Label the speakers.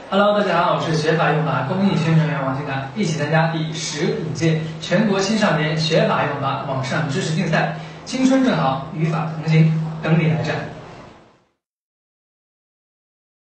Speaker 1: Hello，大家好，我是学法用法公益宣传员王金达，一起参加第15届全国青少年学法用法网上知识竞赛，青春正好，语法同行，等你来战。